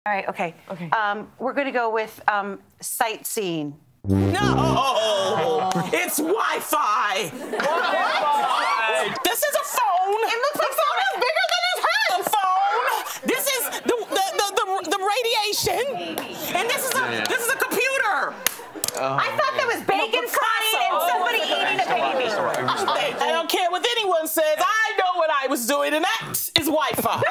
All right, okay. We're going to go with sightseeing. No! It's Wi-Fi! What? This is a phone! It looks like phone is bigger than his head! A phone! This is the radiation! And this is a computer! I thought there was bacon frying and somebody eating a baby. I don't care what anyone says. I know what I was doing, and that is Wi-Fi.